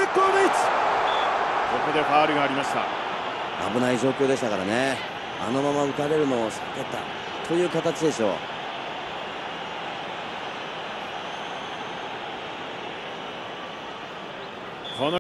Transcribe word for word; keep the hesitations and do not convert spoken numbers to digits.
ここでファウルがありました。 危ない状況でしたからね。あのまま打たれるのを避けたという形でしょう。